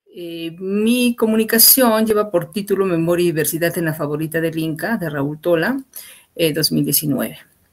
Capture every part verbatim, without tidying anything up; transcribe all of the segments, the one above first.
Eh, mi comunicación lleva por título Memoria y Diversidad en la Favorita del Inca, de Raúl Tola, eh, dos mil diecinueve.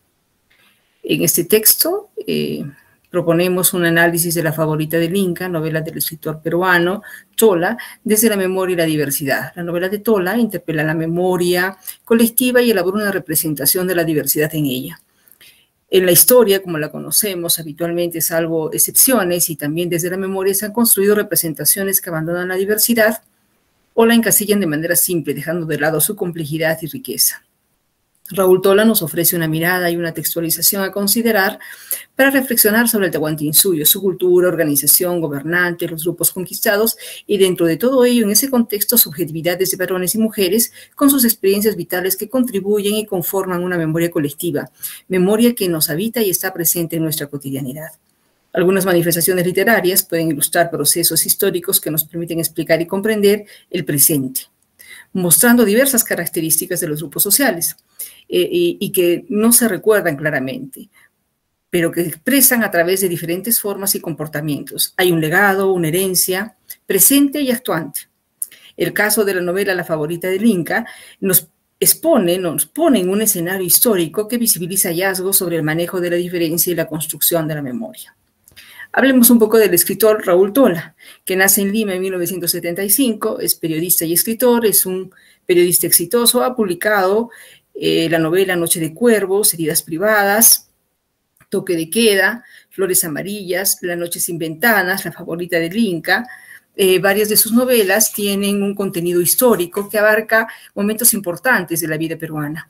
En este texto eh, proponemos un análisis de La Favorita del Inca, novela del escritor peruano Tola, desde la memoria y la diversidad. La novela de Tola interpela la memoria colectiva y elabora una representación de la diversidad en ella. En la historia, como la conocemos habitualmente, salvo excepciones, y también desde la memoria, se han construido representaciones que abandonan la diversidad o la encasillan de manera simple, dejando de lado su complejidad y riqueza. Raúl Tola nos ofrece una mirada y una textualización a considerar para reflexionar sobre el Tahuantinsuyo, su cultura, organización, gobernante, los grupos conquistados y dentro de todo ello, en ese contexto, subjetividades de varones y mujeres con sus experiencias vitales que contribuyen y conforman una memoria colectiva, memoria que nos habita y está presente en nuestra cotidianidad. Algunas manifestaciones literarias pueden ilustrar procesos históricos que nos permiten explicar y comprender el presente, mostrando diversas características de los grupos sociales eh, y, y que no se recuerdan claramente, pero que expresan a través de diferentes formas y comportamientos. Hay un legado, una herencia, presente y actuante. El caso de la novela La Favorita del Inca nos expone, nos pone en un escenario histórico que visibiliza hallazgos sobre el manejo de la diferencia y la construcción de la memoria. Hablemos un poco del escritor Raúl Tola, que nace en Lima en mil novecientos setenta y cinco, es periodista y escritor, es un periodista exitoso, ha publicado eh, la novela Noche de Cuervos, Heridas Privadas, Toque de Queda, Flores Amarillas, La Noche sin Ventanas, La Favorita del Inca. Eh, varias de sus novelas tienen un contenido histórico que abarca momentos importantes de la vida peruana.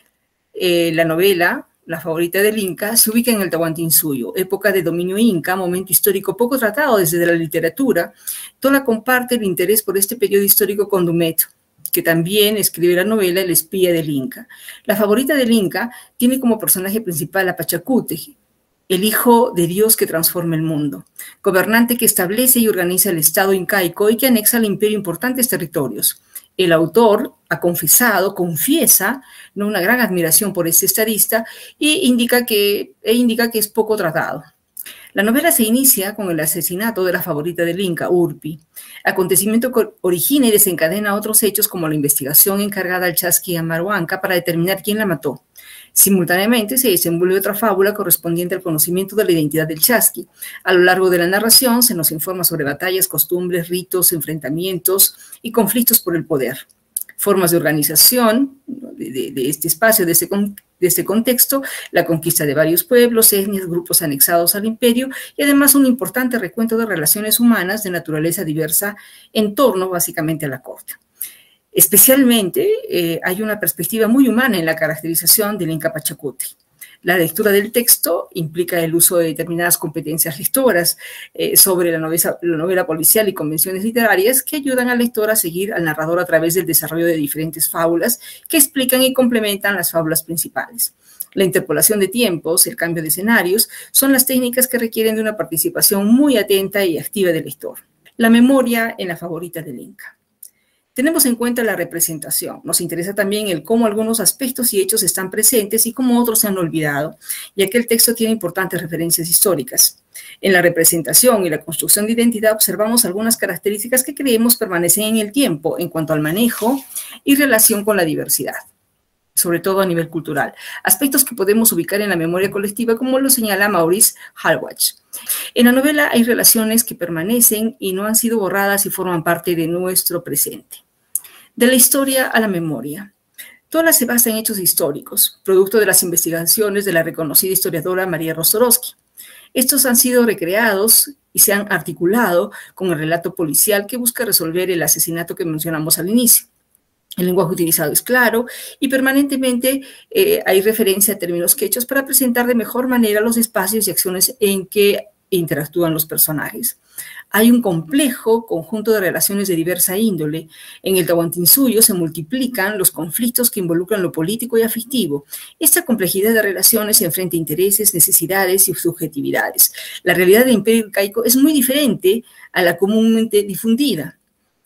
Eh, la novela La Favorita del Inca se ubica en el Tahuantinsuyo, época de dominio inca, momento histórico poco tratado desde la literatura. Tola comparte el interés por este periodo histórico con Dumet, que también escribe la novela El espía del Inca. La Favorita del Inca tiene como personaje principal a Pachacute, el hijo de Dios que transforma el mundo, gobernante que establece y organiza el Estado incaico y que anexa al imperio importantes territorios. El autor ha confesado, confiesa, ¿no?, una gran admiración por este estadista e indica que, e indica que es poco tratado. La novela se inicia con el asesinato de la favorita del Inca, Urpi, acontecimiento que origina y desencadena otros hechos como la investigación encargada al Chasqui Amaruanca para determinar quién la mató. Simultáneamente se desenvuelve otra fábula correspondiente al conocimiento de la identidad del Chasqui. A lo largo de la narración se nos informa sobre batallas, costumbres, ritos, enfrentamientos y conflictos por el poder. Formas de organización de, de, de este espacio, de este, de este contexto, la conquista de varios pueblos, etnias, grupos anexados al imperio y además un importante recuento de relaciones humanas de naturaleza diversa en torno básicamente a la corte. Especialmente eh, hay una perspectiva muy humana en la caracterización del Inca Pachacute. La lectura del texto implica el uso de determinadas competencias lectoras eh, sobre la novela, la novela policial y convenciones literarias que ayudan al lector a seguir al narrador a través del desarrollo de diferentes fábulas que explican y complementan las fábulas principales. La interpolación de tiempos, el cambio de escenarios, son las técnicas que requieren de una participación muy atenta y activa del lector. La memoria en La Favorita del Inca. Tenemos en cuenta la representación. Nos interesa también el cómo algunos aspectos y hechos están presentes y cómo otros se han olvidado, ya que el texto tiene importantes referencias históricas. En la representación y la construcción de identidad observamos algunas características que creemos permanecen en el tiempo en cuanto al manejo y relación con la diversidad, sobre todo a nivel cultural. Aspectos que podemos ubicar en la memoria colectiva, como lo señala Maurice Hallwach. En la novela hay relaciones que permanecen y no han sido borradas y forman parte de nuestro presente. De la historia a la memoria. Tola se basa en hechos históricos, producto de las investigaciones de la reconocida historiadora María Rostorowski. Estos han sido recreados y se han articulado con el relato policial que busca resolver el asesinato que mencionamos al inicio. El lenguaje utilizado es claro y permanentemente eh, hay referencia a términos quechos para presentar de mejor manera los espacios y acciones en que interactúan los personajes. Hay un complejo conjunto de relaciones de diversa índole. En el Tahuantinsuyo se multiplican los conflictos que involucran lo político y afectivo. Esta complejidad de relaciones enfrenta intereses, necesidades y subjetividades. La realidad del imperio incaico es muy diferente a la comúnmente difundida.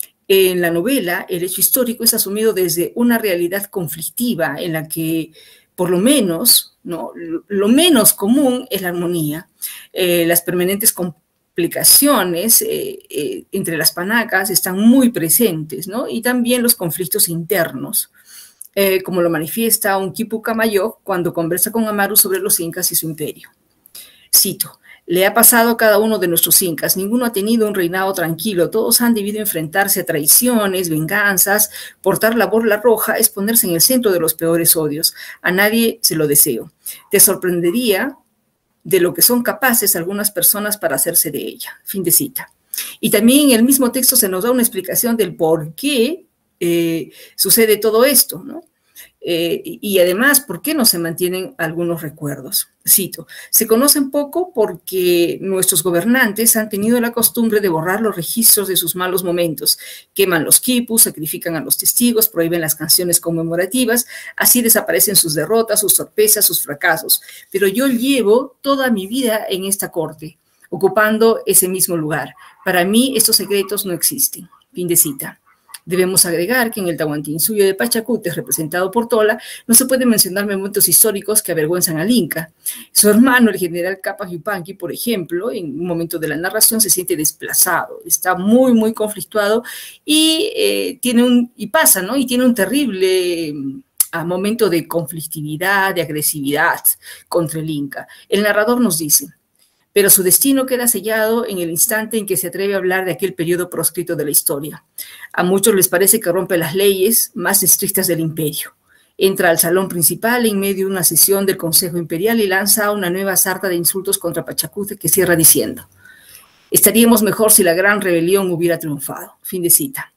En la novela, el hecho histórico es asumido desde una realidad conflictiva en la que, por lo menos, ¿no?, lo menos común es la armonía, eh, las permanentes complicaciones eh, eh, entre las panacas están muy presentes, ¿no? Y también los conflictos internos, eh, como lo manifiesta un Quipu Camayoc cuando conversa con Amaru sobre los incas y su imperio. Cito: le ha pasado a cada uno de nuestros incas, ninguno ha tenido un reinado tranquilo, todos han debido enfrentarse a traiciones, venganzas, portar la borla roja es ponerse en el centro de los peores odios, a nadie se lo deseo. Te sorprendería de lo que son capaces algunas personas para hacerse de ella. Fin de cita. Y también en el mismo texto se nos da una explicación del por qué eh, sucede todo esto, ¿no? Eh, y además, ¿por qué no se mantienen algunos recuerdos? Cito: se conocen poco porque nuestros gobernantes han tenido la costumbre de borrar los registros de sus malos momentos, queman los quipus, sacrifican a los testigos, prohíben las canciones conmemorativas, así desaparecen sus derrotas, sus torpezas, sus fracasos. Pero yo llevo toda mi vida en esta corte, ocupando ese mismo lugar. Para mí estos secretos no existen. Fin de cita. Debemos agregar que en el Tahuantinsuyo de Pachacútec, representado por Tola, no se pueden mencionar momentos históricos que avergüenzan al Inca. Su hermano, el general Capac Yupanqui, por ejemplo, en un momento de la narración se siente desplazado, está muy, muy conflictuado y, eh, tiene un, y pasa, ¿no? Y tiene un terrible a momento de conflictividad, de agresividad contra el Inca. El narrador nos dice: pero su destino queda sellado en el instante en que se atreve a hablar de aquel periodo proscrito de la historia. A muchos les parece que rompe las leyes más estrictas del imperio. Entra al salón principal en medio de una sesión del Consejo Imperial y lanza una nueva sarta de insultos contra Pachacútec que cierra diciendo: estaríamos mejor si la gran rebelión hubiera triunfado. Fin de cita.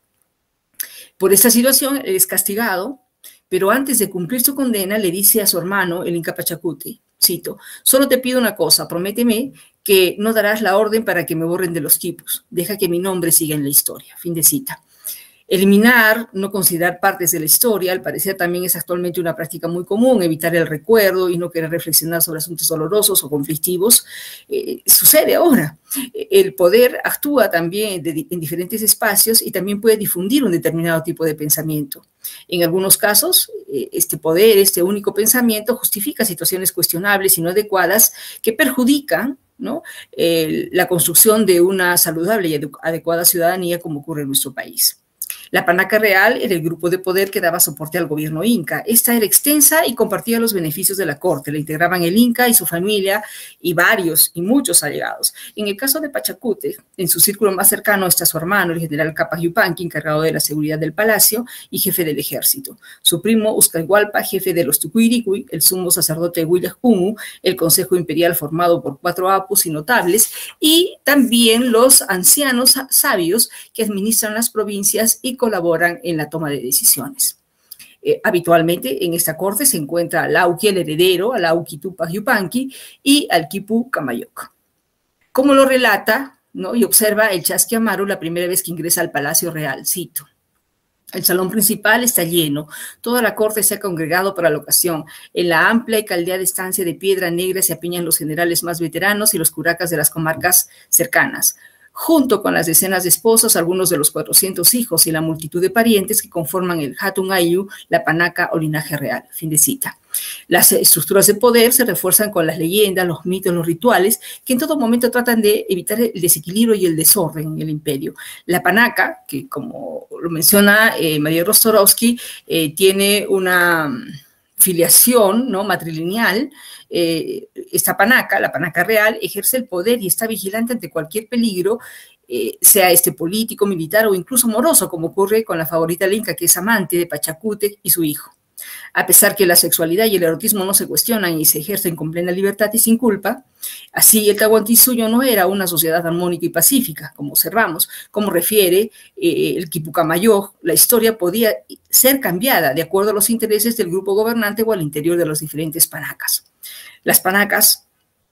Por esta situación es castigado, pero antes de cumplir su condena le dice a su hermano, el Inca Pachacútec, cito: solo te pido una cosa, prométeme que no darás la orden para que me borren de los quipus, deja que mi nombre siga en la historia. Fin de cita. Eliminar, no considerar partes de la historia, al parecer también es actualmente una práctica muy común, evitar el recuerdo y no querer reflexionar sobre asuntos dolorosos o conflictivos. Eh, sucede ahora. El poder actúa también de, en diferentes espacios y también puede difundir un determinado tipo de pensamiento. En algunos casos, eh, este poder, este único pensamiento, justifica situaciones cuestionables y no adecuadas que perjudican, ¿no?, eh, la construcción de una saludable y adecuada ciudadanía, como ocurre en nuestro país. La Panaca Real era el grupo de poder que daba soporte al gobierno inca. Esta era extensa y compartía los beneficios de la corte. La integraban el inca y su familia y varios y muchos allegados. En el caso de Pachacútec, en su círculo más cercano está su hermano, el general Capac Yupanqui, encargado de la seguridad del palacio y jefe del ejército. Su primo, Uzcaigualpa, jefe de los Tucuiricuy, el sumo sacerdote Huilejcumu, el consejo imperial formado por cuatro apus y notables, y también los ancianos sabios que administran las provincias y colaboran en la toma de decisiones. Eh, habitualmente en esta corte se encuentra Lauqui, el heredero, Lauqui Tupac Yupanqui, y al Quipu Camayoc. Como lo relata, ¿no?, y observa el Chasqui Amaru la primera vez que ingresa al Palacio Real, cito: el salón principal está lleno, toda la corte se ha congregado para la ocasión. En la amplia y caldeada estancia de piedra negra se apiñan los generales más veteranos y los curacas de las comarcas cercanas, junto con las decenas de esposos, algunos de los cuatrocientos hijos y la multitud de parientes que conforman el Hatun Ayu, la Panaca o linaje real. Fin de cita. Las estructuras de poder se refuerzan con las leyendas, los mitos, los rituales, que en todo momento tratan de evitar el desequilibrio y el desorden en el imperio. La Panaca, que como lo menciona eh, María Rostorowski, eh, tiene una filiación, ¿no?, matrilineal. Eh, esta panaca, la Panaca Real, ejerce el poder y está vigilante ante cualquier peligro, eh, sea este político, militar o incluso amoroso, como ocurre con la favorita del Inca, que es amante de Pachacútec y su hijo. A pesar que la sexualidad y el erotismo no se cuestionan y se ejercen con plena libertad y sin culpa, así el Tahuantinsuyo no era una sociedad armónica y pacífica, como observamos. Como refiere eh, el Quipu Camayoc, la historia podía ser cambiada de acuerdo a los intereses del grupo gobernante o al interior de los diferentes panacas. Las panacas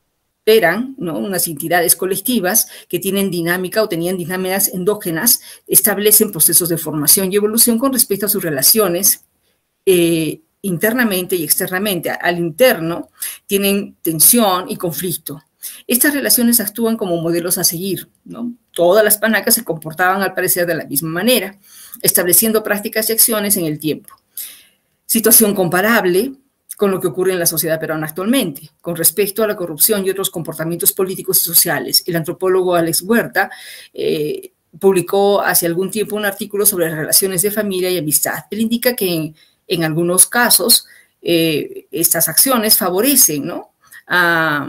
eran, ¿no?, unas entidades colectivas que tienen dinámica o tenían dinámicas endógenas, establecen procesos de formación y evolución con respecto a sus relaciones eh, internamente y externamente. Al interno tienen tensión y conflicto. Estas relaciones actúan como modelos a seguir, ¿no? Todas las panacas se comportaban al parecer de la misma manera, estableciendo prácticas y acciones en el tiempo. Situación comparable con lo que ocurre en la sociedad peruana actualmente. Con respecto a la corrupción y otros comportamientos políticos y sociales, el antropólogo Alex Huerta eh, publicó hace algún tiempo un artículo sobre las relaciones de familia y amistad. Él indica que en, en algunos casos eh, estas acciones favorecen, ¿no?, a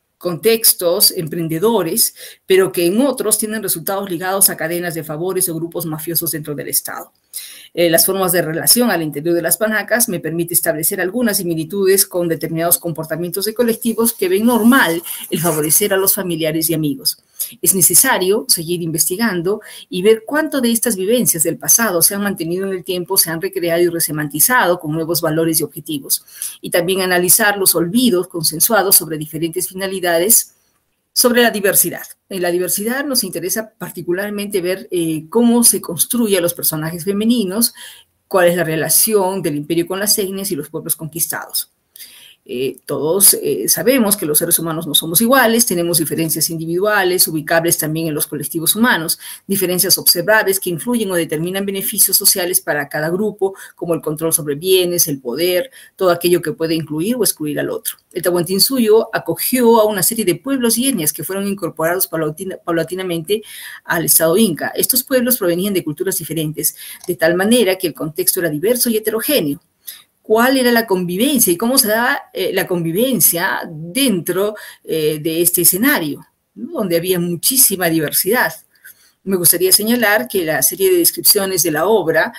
contextos emprendedores, pero que en otros tienen resultados ligados a cadenas de favores o grupos mafiosos dentro del Estado. Eh, las formas de relación al interior de las panacas me permite establecer algunas similitudes con determinados comportamientos de colectivos que ven normal el favorecer a los familiares y amigos. Es necesario seguir investigando y ver cuánto de estas vivencias del pasado se han mantenido en el tiempo, se han recreado y resemantizado con nuevos valores y objetivos, y también analizar los olvidos consensuados sobre diferentes finalidades. Sobre la diversidad. En la diversidad nos interesa particularmente ver eh, cómo se construye a los personajes femeninos, cuál es la relación del imperio con las etnias y los pueblos conquistados. Eh, todos eh, sabemos que los seres humanos no somos iguales, tenemos diferencias individuales, ubicables también en los colectivos humanos, diferencias observables que influyen o determinan beneficios sociales para cada grupo, como el control sobre bienes, el poder, todo aquello que puede incluir o excluir al otro. El Tahuantinsuyo acogió a una serie de pueblos y etnias que fueron incorporados paulatina, paulatinamente al Estado Inca. Estos pueblos provenían de culturas diferentes, de tal manera que el contexto era diverso y heterogéneo. ¿Cuál era la convivencia y cómo se da eh, la convivencia dentro eh, de este escenario, ¿no?, donde había muchísima diversidad? Me gustaría señalar que la serie de descripciones de la obra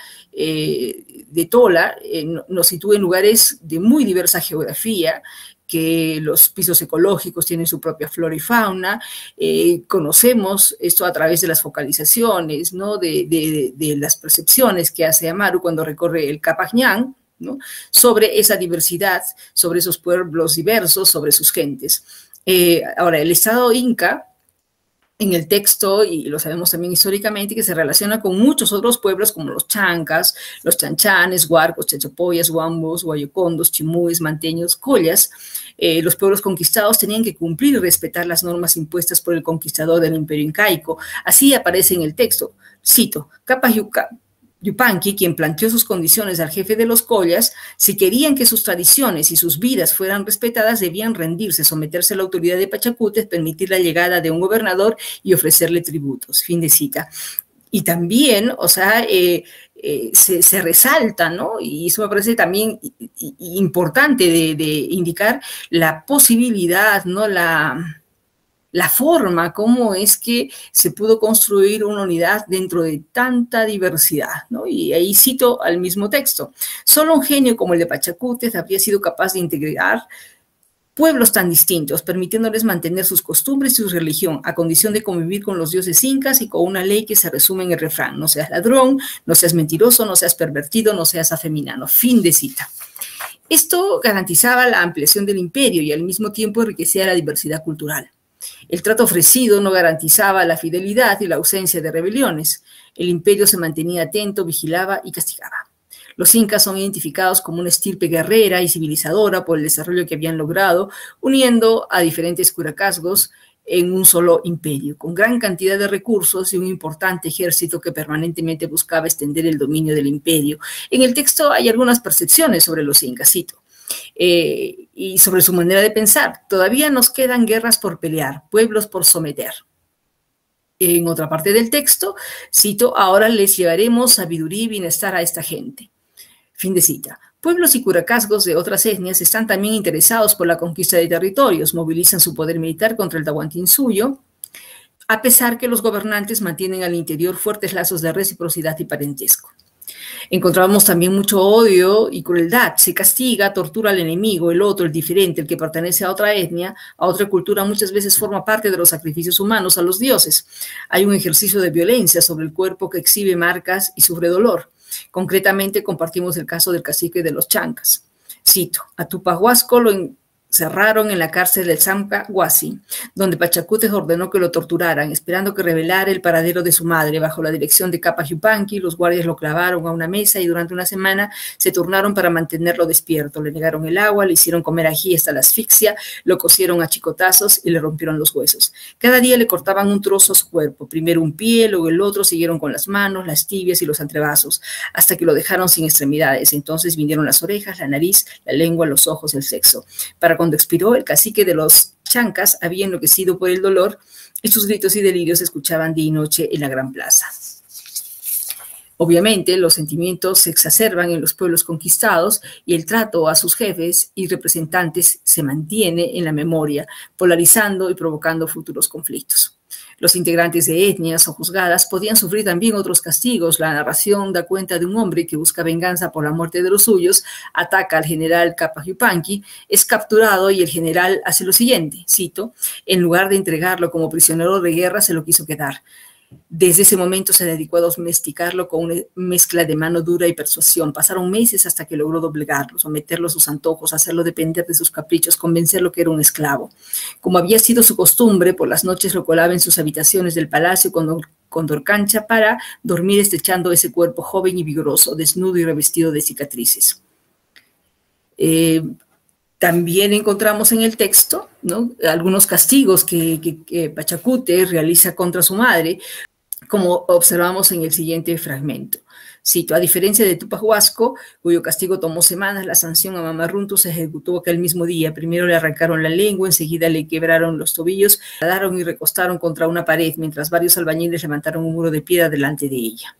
eh, de Tola eh, nos sitúa en lugares de muy diversa geografía, que los pisos ecológicos tienen su propia flora y fauna. Eh, conocemos esto a través de las focalizaciones, ¿no?, de, de, de las percepciones que hace Amaru cuando recorre el Capañán, ¿no?, sobre esa diversidad, sobre esos pueblos diversos, sobre sus gentes. Eh, ahora, el Estado Inca, en el texto, y lo sabemos también históricamente, que se relaciona con muchos otros pueblos como los chancas, los chanchanes, huarcos, chachapoyas, huambos, guayocondos, chimúes, manteños, collas. Eh, los pueblos conquistados tenían que cumplir y respetar las normas impuestas por el conquistador del imperio incaico. Así aparece en el texto, cito, Capas Yuca, Yupanqui, quien planteó sus condiciones al jefe de los collas, si querían que sus tradiciones y sus vidas fueran respetadas, debían rendirse, someterse a la autoridad de Pachacútec, permitir la llegada de un gobernador y ofrecerle tributos. Fin de cita. Y también, o sea, eh, eh, se, se resalta, ¿no?, y eso me parece también importante de, de indicar la posibilidad, ¿no?, la... la forma, cómo es que se pudo construir una unidad dentro de tanta diversidad, ¿no? Y ahí cito al mismo texto. Solo un genio como el de Pachacútec habría sido capaz de integrar pueblos tan distintos, permitiéndoles mantener sus costumbres y su religión, a condición de convivir con los dioses incas y con una ley que se resume en el refrán: no seas ladrón, no seas mentiroso, no seas pervertido, no seas afeminado. Fin de cita. Esto garantizaba la ampliación del imperio y al mismo tiempo enriquecía la diversidad cultural. El trato ofrecido no garantizaba la fidelidad y la ausencia de rebeliones. El imperio se mantenía atento, vigilaba y castigaba. Los incas son identificados como una estirpe guerrera y civilizadora por el desarrollo que habían logrado, uniendo a diferentes curacazgos en un solo imperio, con gran cantidad de recursos y un importante ejército que permanentemente buscaba extender el dominio del imperio. En el texto hay algunas percepciones sobre los incas, cito. Eh, y sobre su manera de pensar. Todavía nos quedan guerras por pelear, pueblos por someter. En otra parte del texto, cito, ahora les llevaremos sabiduría y bienestar a esta gente. Fin de cita. Pueblos y curacazgos de otras etnias están también interesados por la conquista de territorios, movilizan su poder militar contra el Tahuantinsuyo, a pesar que los gobernantes mantienen al interior fuertes lazos de reciprocidad y parentesco. Encontramos también mucho odio y crueldad. Se castiga, tortura al enemigo, el otro, el diferente, el que pertenece a otra etnia, a otra cultura, muchas veces forma parte de los sacrificios humanos a los dioses. Hay un ejercicio de violencia sobre el cuerpo que exhibe marcas y sufre dolor. Concretamente, compartimos el caso del cacique de los chancas. Cito, a Tupac Huasco lo cerraron en la cárcel del Samca Huasi, donde Pachacútec ordenó que lo torturaran, esperando que revelara el paradero de su madre. Bajo la dirección de Capa Yupanqui, los guardias lo clavaron a una mesa y durante una semana se turnaron para mantenerlo despierto. Le negaron el agua, le hicieron comer ají hasta la asfixia, lo cosieron a chicotazos y le rompieron los huesos. Cada día le cortaban un trozo a su cuerpo, primero un pie, luego el otro, siguieron con las manos, las tibias y los antebrazos, hasta que lo dejaron sin extremidades. Entonces vinieron las orejas, la nariz, la lengua, los ojos, el sexo. Para cuando expiró, el cacique de los chancas había enloquecido por el dolor y sus gritos y delirios se escuchaban día y noche en la gran plaza. Obviamente, los sentimientos se exacerban en los pueblos conquistados y el trato a sus jefes y representantes se mantiene en la memoria, polarizando y provocando futuros conflictos. Los integrantes de etnias o juzgadas podían sufrir también otros castigos. La narración da cuenta de un hombre que busca venganza por la muerte de los suyos, ataca al general Capa Yupanqui, es capturado y el general hace lo siguiente, cito, en lugar de entregarlo como prisionero de guerra, se lo quiso quedar. Desde ese momento se dedicó a domesticarlo con una mezcla de mano dura y persuasión. Pasaron meses hasta que logró doblegarlo, someterlo a sus antojos, hacerlo depender de sus caprichos, convencerlo que era un esclavo. Como había sido su costumbre, por las noches lo colaba en sus habitaciones del palacio con Condorcancha para dormir estrechando ese cuerpo joven y vigoroso, desnudo y revestido de cicatrices. Eh, También encontramos en el texto, ¿no?, algunos castigos que, que, que Pachacútec realiza contra su madre, como observamos en el siguiente fragmento. Cito, a diferencia de Tupac Huasco, cuyo castigo tomó semanas, la sanción a Mamarruntu se ejecutó aquel mismo día. Primero le arrancaron la lengua, enseguida le quebraron los tobillos, la daron y recostaron contra una pared, mientras varios albañiles levantaron un muro de piedra delante de ella.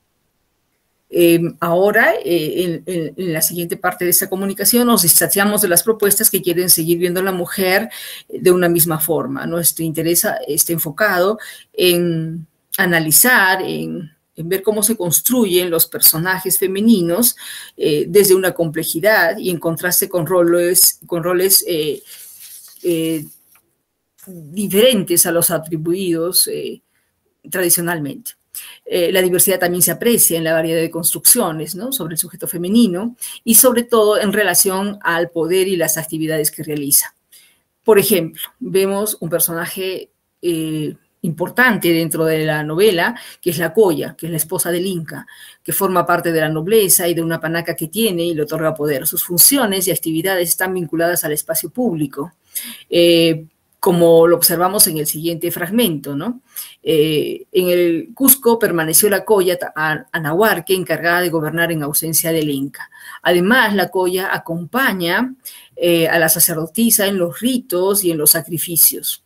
Eh, ahora, eh, en, en, en la siguiente parte de esta comunicación, nos distanciamos de las propuestas que quieren seguir viendo a la mujer de una misma forma. Nuestro interés está enfocado en analizar, en, en ver cómo se construyen los personajes femeninos eh, desde una complejidad y en contraste con roles, con roles eh, eh, diferentes a los atribuidos eh, tradicionalmente. Eh, la diversidad también se aprecia en la variedad de construcciones, ¿no?, sobre el sujeto femenino y sobre todo en relación al poder y las actividades que realiza. Por ejemplo, vemos un personaje eh, importante dentro de la novela, que es la Colla, que es la esposa del Inca, que forma parte de la nobleza y de una panaca que tiene y le otorga poder. Sus funciones y actividades están vinculadas al espacio público, eh, como lo observamos en el siguiente fragmento, ¿no? Eh, en el Cusco permaneció la Colla Anahuarque, encargada de gobernar en ausencia del Inca. Además, la Colla acompaña eh, a la sacerdotisa en los ritos y en los sacrificios.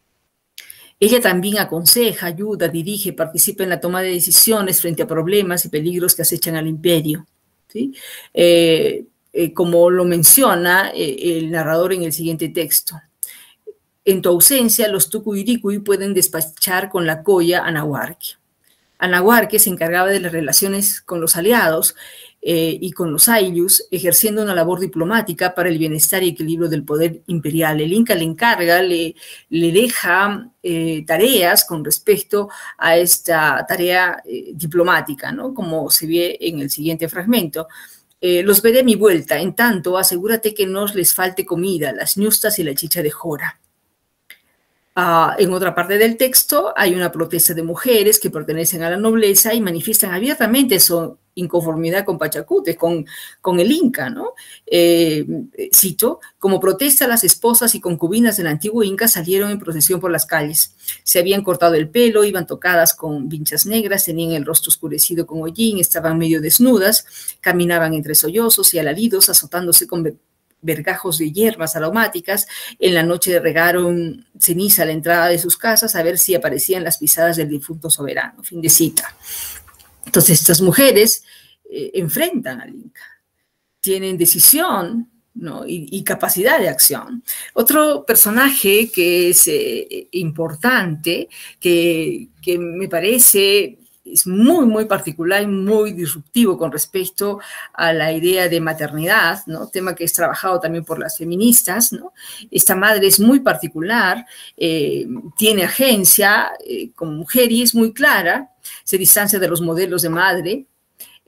Ella también aconseja, ayuda, dirige, participa en la toma de decisiones frente a problemas y peligros que acechan al imperio, ¿sí? Eh, eh, como lo menciona eh, el narrador en el siguiente texto. En tu ausencia, los tucuiricuy pueden despachar con la Colla Anahuarque. Anahuarque se encargaba de las relaciones con los aliados eh, y con los ayllus, ejerciendo una labor diplomática para el bienestar y equilibrio del poder imperial. El Inca le encarga, le, le deja eh, tareas con respecto a esta tarea eh, diplomática, ¿no?, como se ve en el siguiente fragmento. Eh, los veré a mi vuelta, en tanto, asegúrate que no les falte comida, las ñustas y la chicha de jora. Uh, en otra parte del texto hay una protesta de mujeres que pertenecen a la nobleza y manifiestan abiertamente su inconformidad con Pachacútec, con, con el Inca, ¿no? Eh, cito, como protesta, las esposas y concubinas del antiguo Inca salieron en procesión por las calles. Se habían cortado el pelo, iban tocadas con vinchas negras, tenían el rostro oscurecido con hollín, estaban medio desnudas, caminaban entre sollozos y alaridos, azotándose con vergajos de hierbas aromáticas. En la noche regaron ceniza a la entrada de sus casas a ver si aparecían las pisadas del difunto soberano. Fin de cita. Entonces, estas mujeres eh, enfrentan al Inca, tienen decisión, ¿no?, y, y capacidad de acción. Otro personaje que es eh, importante, que, que me parece es muy, muy particular y muy disruptivo con respecto a la idea de maternidad, ¿no?, tema que es trabajado también por las feministas, ¿no? Esta madre es muy particular, eh, tiene agencia eh, como mujer y es muy clara, se distancia de los modelos de madre,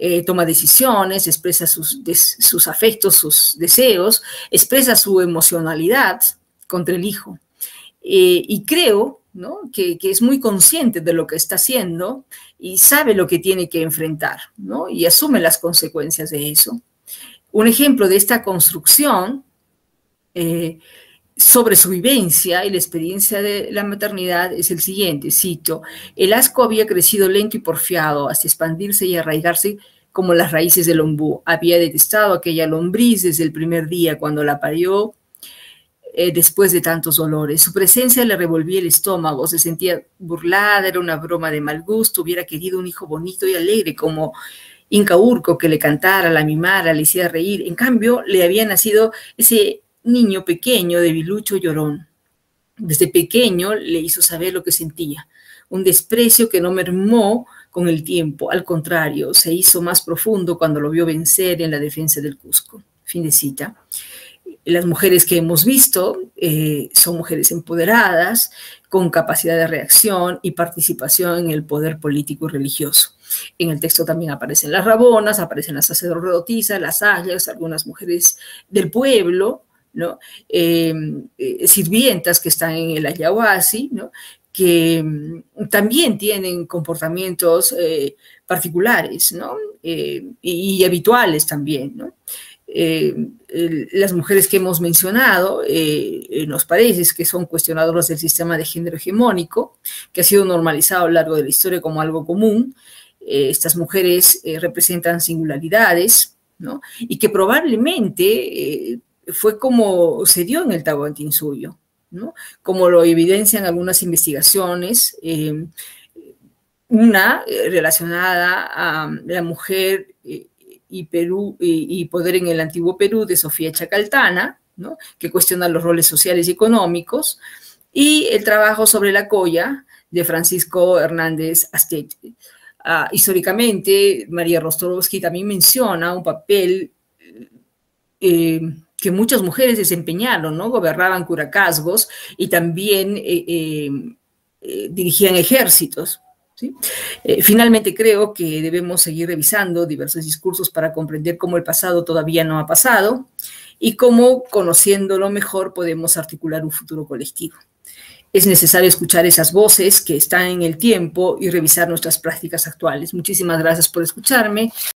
eh, toma decisiones, expresa sus, des, sus afectos, sus deseos, expresa su emocionalidad contra el hijo. Eh, y creo, ¿no?, que, que es muy consciente de lo que está haciendo y sabe lo que tiene que enfrentar, ¿no?, y asume las consecuencias de eso. Un ejemplo de esta construcción eh, sobre su vivencia y la experiencia de la maternidad es el siguiente, cito: el asco había crecido lento y porfiado hasta expandirse y arraigarse como las raíces del ombú. Había detestado aquella lombriz desde el primer día cuando la parió, Eh, después de tantos dolores. Su presencia le revolvía el estómago, se sentía burlada, era una broma de mal gusto, hubiera querido un hijo bonito y alegre como Inca Urco, que le cantara, la mimara, le hiciera reír. En cambio, le había nacido ese niño pequeño, debilucho, llorón. Desde pequeño le hizo saber lo que sentía, un desprecio que no mermó con el tiempo, al contrario, se hizo más profundo cuando lo vio vencer en la defensa del Cusco. Fin de cita. Las mujeres que hemos visto eh, son mujeres empoderadas, con capacidad de reacción y participación en el poder político y religioso. En el texto también aparecen las rabonas, aparecen las sacerdotisas, las ayas, algunas mujeres del pueblo, ¿no?, eh, eh, sirvientas que están en el ayahuasí, ¿no?, que mm, también tienen comportamientos eh, particulares, ¿no?, eh, y, y habituales también, ¿no? Eh, eh, las mujeres que hemos mencionado eh, eh, nos parece que son cuestionadoras del sistema de género hegemónico, que ha sido normalizado a lo largo de la historia como algo común. Eh, estas mujeres eh, representan singularidades, ¿no?, y que probablemente eh, fue como se dio en el Tahuantinsuyo, ¿no?, como lo evidencian algunas investigaciones, eh, una eh, relacionada a la mujer eh, Y, Perú, y, y Poder en el Antiguo Perú, de Sofía Chacaltana, ¿no?, que cuestiona los roles sociales y económicos, y el trabajo sobre la colla de Francisco Hernández Astete. Uh, históricamente, María Rostrovsky también menciona un papel eh, que muchas mujeres desempeñaron, ¿no?, gobernaban curacazgos y también eh, eh, eh, dirigían ejércitos. ¿Sí? Eh, finalmente creo que debemos seguir revisando diversos discursos para comprender cómo el pasado todavía no ha pasado y cómo, conociéndolo mejor, podemos articular un futuro colectivo. Es necesario escuchar esas voces que están en el tiempo y revisar nuestras prácticas actuales. Muchísimas gracias por escucharme.